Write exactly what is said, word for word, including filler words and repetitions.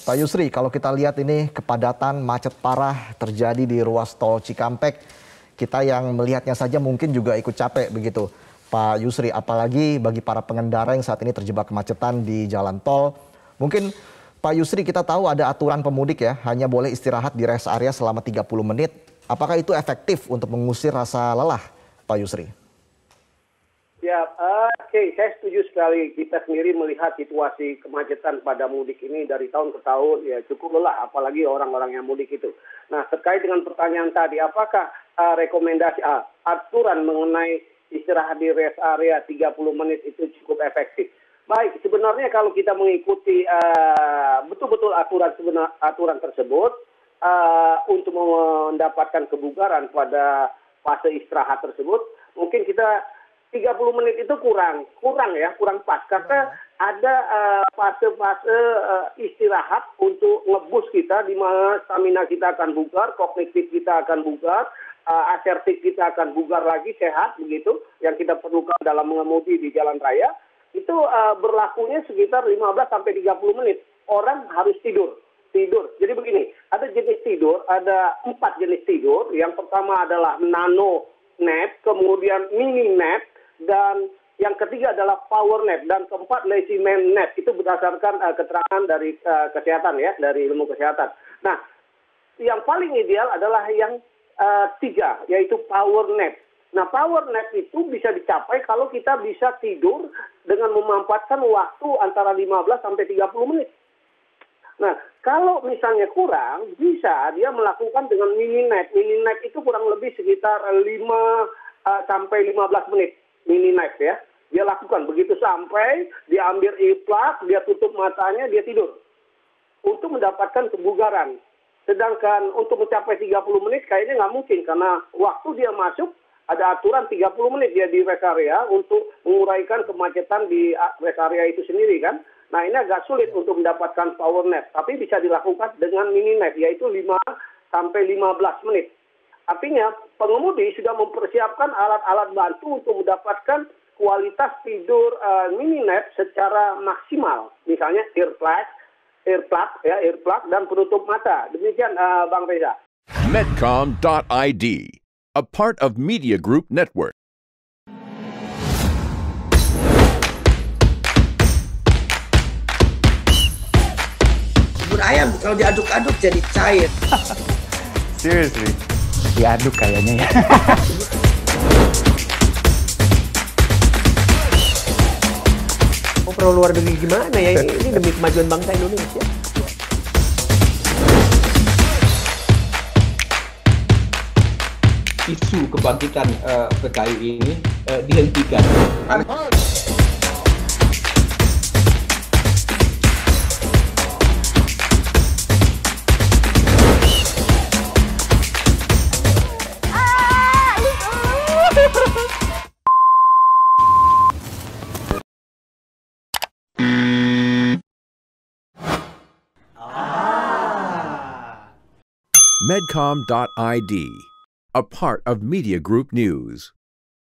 Pak Yusri, kalau kita lihat ini kepadatan macet parah terjadi di ruas tol Cikampek, kita yang melihatnya saja mungkin juga ikut capek begitu. Pak Yusri, apalagi bagi para pengendara yang saat ini terjebak kemacetan di jalan tol. Mungkin Pak Yusri, kita tahu ada aturan pemudik ya, hanya boleh istirahat di rest area selama tiga puluh menit. Apakah itu efektif untuk mengusir rasa lelah, Pak Yusri? Ya, uh, oke, okay. Saya setuju sekali. Kita sendiri melihat situasi kemacetan pada mudik ini dari tahun ke tahun ya cukup lelah, apalagi orang-orang yang mudik itu. Nah, terkait dengan pertanyaan tadi, apakah uh, rekomendasi uh, aturan mengenai istirahat di rest area tiga puluh menit itu cukup efektif? Baik, sebenarnya kalau kita mengikuti uh, betul-betul aturan sebenar, aturan tersebut uh, untuk mendapatkan kebugaran pada fase istirahat tersebut, mungkin kita tiga puluh menit itu kurang, kurang ya, kurang pas. Karena ada fase-fase uh, uh, istirahat untuk ngebus kita, di mana stamina kita akan bugar, kognitif kita akan bugar, uh, asertif kita akan bugar lagi, sehat begitu, yang kita perlukan dalam mengemudi di jalan raya. Itu uh, berlakunya sekitar lima belas sampai tiga puluh menit. Orang harus tidur. Tidur. Jadi begini, ada jenis tidur, ada empat jenis tidur. Yang pertama adalah nano nap, kemudian mini nap, dan yang ketiga adalah power nap, dan keempat lazy man nap. Itu berdasarkan uh, keterangan dari uh, kesehatan ya, dari ilmu kesehatan. Nah, yang paling ideal adalah yang uh, tiga, yaitu power nap. Nah, power nap itu bisa dicapai kalau kita bisa tidur dengan memanfaatkan waktu antara lima belas sampai tiga puluh menit. Nah, kalau misalnya kurang, bisa dia melakukan dengan mini nap. Mini nap itu kurang lebih sekitar lima sampai lima belas menit. Mini nap ya. Dia lakukan begitu sampai dia ambil iplak, dia tutup matanya, dia tidur. Untuk mendapatkan kebugaran. Sedangkan untuk mencapai tiga puluh menit kayaknya nggak mungkin. Karena waktu dia masuk, ada aturan tiga puluh menit dia di rest area untuk menguraikan kemacetan di rest area itu sendiri kan. Nah, ini agak sulit untuk mendapatkan power nap, tapi bisa dilakukan dengan mini nap, yaitu lima sampai lima belas menit. Artinya, pengemudi sudah mempersiapkan alat-alat bantu untuk mendapatkan kualitas tidur uh, mini nap secara maksimal. Misalnya earplug, earplug, ya, earplug dan penutup mata. Demikian, uh, Bang Reza. Medcom dot I D, a part of Media Group Network. Ayam kalau diaduk-aduk jadi cair. Seriously? Diaduk kayaknya ya. Oh, perlu luar negeri gimana ya? Ini, ini demi kemajuan bangsa Indonesia. Isu kebangkitan uh, P K I ini uh, dihentikan. Medcom dot I D, a part of Media Group News.